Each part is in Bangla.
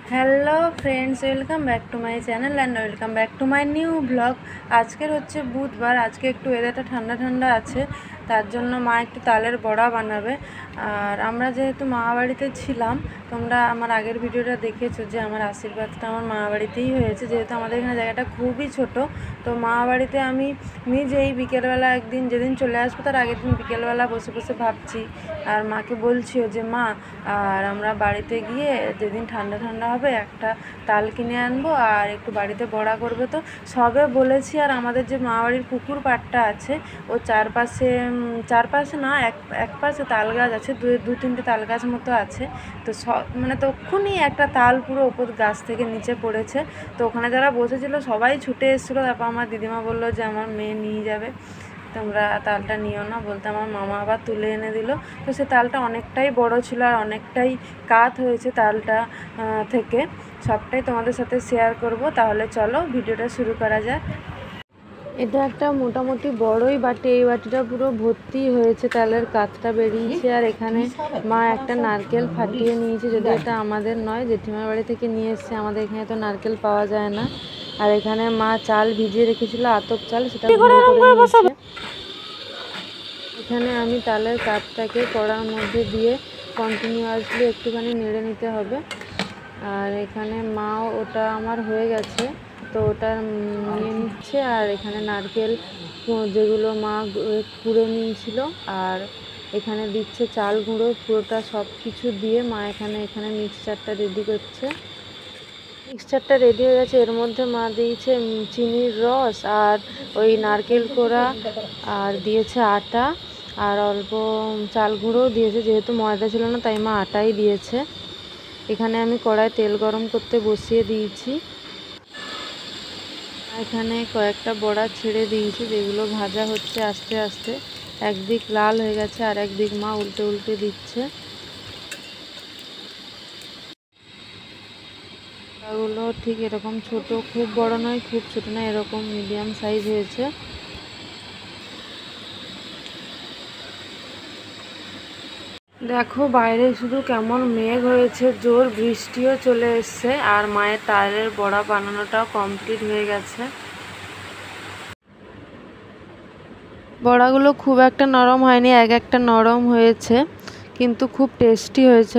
Hello friends, welcome back to my channel and welcome back to my new vlog. আজকের হচ্ছে বুধবার। আজকে একটু ওয়েদারটা ঠান্ডা ঠান্ডা আছে, তার জন্য মা একটু তালের বড়া বানাবে। আর আমরা যেহেতু মামাবাড়িতে ছিলাম, তোমরা আমার আগের ভিডিওটা দেখেছো যে আমার আশীর্বাদটা আমার মামাবাড়িতেই হয়েছে। যেহেতু আমাদের এখানে জায়গাটা খুবই ছোট, তো মামাবাড়িতে আমি নিজেই বিকেলবেলা একদিন যেদিন চলে আসবো তার আগের দিন বিকেলবেলা বসে বসে ভাবছি আর মাকে বলছিও যে মা, আর আমরা বাড়িতে গিয়ে যেদিন ঠান্ডা ঠান্ডা হবে একটা তাল কিনে আনবো আর একটু বাড়িতে বড়া করবে। তো সবে বলেছি। আর আমাদের যে মামাবাড়ির পুকুর পাড়টা আছে, ও চারপাশে না, এক পাশে তাল গাছ আছে, দু তিনটে তাল গাছ মতো আছে। তো মানে তখনই একটা তাল পুরো ওপর গাছ থেকে নিচে পড়েছে। তো ওখানে যারা বসেছিল সবাই ছুটে এসেছিলো। তারপর আমার দিদিমা বললো যে আমার মেয়ে নিয়ে যাবে, তোমরা তালটা নিও না বলতে আমার মামা আবার তুলে এনে দিল। তো সে তালটা অনেকটাই বড় ছিল আর অনেকটাই কাত হয়েছে তালটা থেকে। সবটাই তোমাদের সাথে শেয়ার করব। তাহলে চলো ভিডিওটা শুরু করা যাক। এটা একটা মোটামুটি বড়ই বাটি। এই বাটিটা পুরো ভর্তি হয়েছে, তালের কাতটা বেরিয়েছে। আর এখানে মা একটা নারকেল ফাটিয়ে নিয়েছে, যদি এটা আমাদের নয়, জেঠিমার বাড়ি থেকে নিয়ে এসছে। আমাদের এখানে তো নারকেল পাওয়া যায় না। আর এখানে মা চাল ভিজিয়ে রেখেছিল, আতপ চাল, সেটা এখানে আমি তালের কাপটাকে কড়ার মধ্যে দিয়ে কন্টিনিউয়াসলি একটুখানি নেড়ে নিতে হবে। আর এখানে মাও ওটা আমার হয়ে গেছে, তো ওটা নিয়ে নিচ্ছে। আর এখানে নারকেল যেগুলো মা কুড়ে নিয়েছিল, আর এখানে দিচ্ছে চাল গুঁড়ো, পুরোটা সব কিছু দিয়ে মা এখানে মিক্সচারটা রেডি করছে। মিক্সচারটা রেডি হয়ে গেছে। এর মধ্যে মা দিয়েছে চিনির রস আর ওই নারকেল কোড়া, আর দিয়েছে আটা, আর অল্প চাল গুঁড়োও দিয়েছে। যেহেতু ময়দা ছিল না তাই মা আটাই দিয়েছে। এখানে আমি কড়ায় তেল গরম করতে বসিয়ে দিয়েছি। এখানে কয়েকটা বড়া ছেড়ে দিয়েছি, যেগুলো ভাজা হচ্ছে আস্তে আস্তে। একদিক লাল হয়ে গেছে আর একদিক মা উল্টে উল্টে দিচ্ছে। বড়াগুলো ঠিক এরকম ছোট, খুব বড় নয় খুব ছোট নয়, এরকম মিডিয়াম সাইজ হয়েছে। দেখো বাইরে শুধু কেমন মেঘ হয়েছে, জোর বৃষ্টিও চলে এসছে। আর মায়ের তালের বড়া বানানোটাও কমপ্লিট হয়ে গেছে। বড়াগুলো খুব একটা নরম হয়নি, একটা নরম হয়েছে, কিন্তু খুব টেস্টি হয়েছে।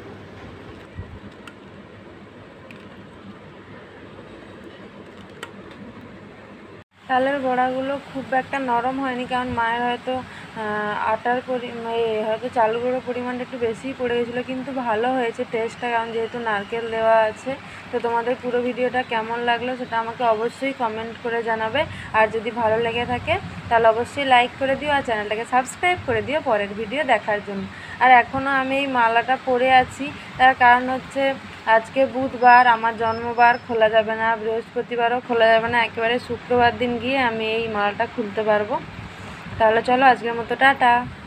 তালের বড়াগুলো খুব একটা নরম হয়নি, কারণ মায়ের হয়তো আটার হয়তো চাল গুঁড়োর পরিমাণটা একটু বেশিই পড়ে গেছিলো। কিন্তু ভালো হয়েছে টেস্টটা, কারণ যেহেতু নারকেল দেওয়া আছে। তো তোমাদের পুরো ভিডিওটা কেমন লাগলো সেটা আমাকে অবশ্যই কমেন্ট করে জানাবে। আর যদি ভালো লেগে থাকে তাহলে অবশ্যই লাইক করে দিও আর চ্যানেলটাকে সাবস্ক্রাইব করে দিও পরের ভিডিও দেখার জন্য। আর এখনও আমি এই মালাটা পরে আছি, তার কারণ হচ্ছে আজকে বুধবার, আমার জন্মবার, খোলা যাবে না। বৃহস্পতিবারও খোলা যাবে না, একেবারে শুক্রবার দিন গিয়ে আমি এই মালাটা খুলতে পারবো। তাহলে চলো আজকের মতো টাটা।